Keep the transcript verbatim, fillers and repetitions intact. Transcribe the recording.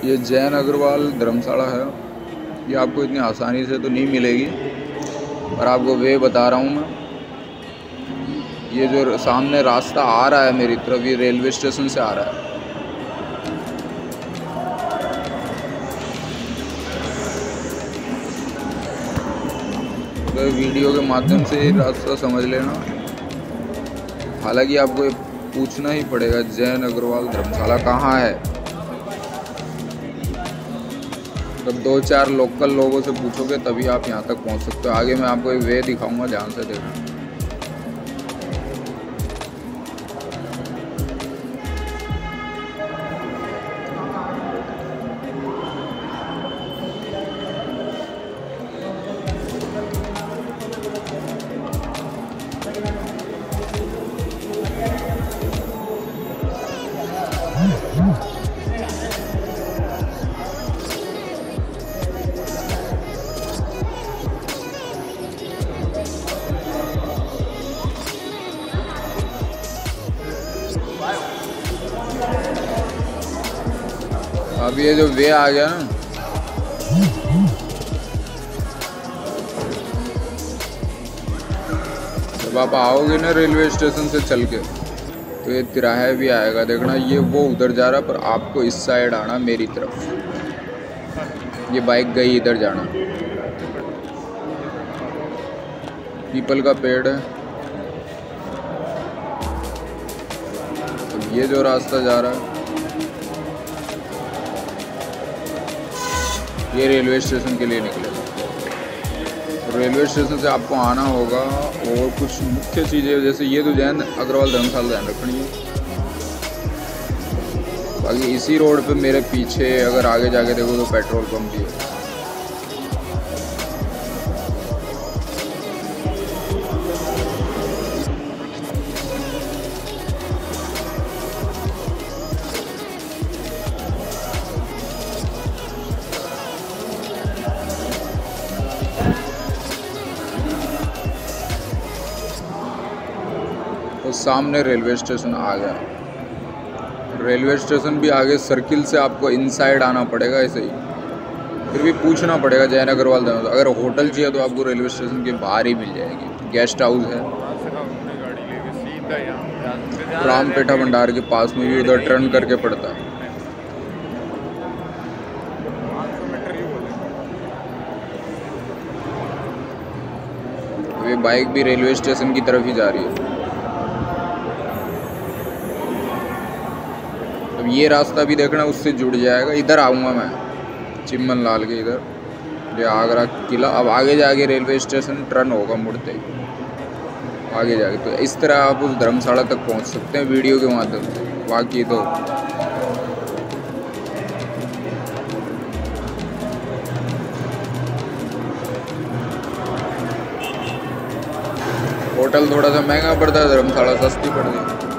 ये जैन अग्रवाल धर्मशाला है। ये आपको इतनी आसानी से तो नहीं मिलेगी, पर आपको वे बता रहा हूँ मैं। ये जो सामने रास्ता आ रहा है मेरी तरफ, ये रेलवे स्टेशन से आ रहा है। तो वीडियो के माध्यम से ये रास्ता समझ लेना। हालांकि आपको ये पूछना ही पड़ेगा जैन अग्रवाल धर्मशाला कहाँ है। तो दो चार लोकल लोगों से पूछोगे तभी आप यहाँ तक पहुँच सकते हो। आगे मैं आपको एक वे दिखाऊंगा, ध्यान से देखना। अब ये जो वे आ गया ना, जब आप आओगे ना रेलवे स्टेशन से चल के, तो ये तिराहा भी आएगा। देखना ये वो उधर जा रहा, पर आपको इस साइड आना मेरी तरफ। ये बाइक गई इधर जाना। पीपल का पेड़ है। तो ये जो रास्ता जा रहा है, ये रेलवे स्टेशन के लिए निकलेगा। तो रेलवे स्टेशन से आपको आना होगा। और कुछ मुख्य चीज़ें जैसे ये तो जैन अग्रवाल धर्मशाला ध्यान रखनी है। बाकी इसी रोड पे मेरे पीछे अगर आगे जाके देखो तो पेट्रोल पंप भी है। तो सामने रेलवे स्टेशन आ गया। रेलवे स्टेशन भी आगे सर्किल से आपको इनसाइड आना पड़ेगा ऐसे ही। फिर भी पूछना पड़ेगा जैन अग्रवाल धर्मशाला। अगर होटल चाहिए तो आपको रेलवे स्टेशन के बाहर ही मिल जाएगी। गेस्ट हाउस है रामपेठा भंडार के पास में, भी उधर टर्न करके पड़ता है। ये बाइक भी रेलवे स्टेशन की तरफ ही जा रही है। अब ये रास्ता भी देखना उससे जुड़ जाएगा। इधर आऊँगा मैं चिम्मन लाल के इधर, ये आगरा किला। अब आगे जाके रेलवे स्टेशन टर्न होगा मुड़ते ही आगे जाके। तो इस तरह आप उस धर्मशाला तक पहुंच सकते हैं वीडियो के माध्यम से। बाकी तो होटल थोड़ा सा महंगा पड़ता है, धर्मशाला सस्ती पड़ती है।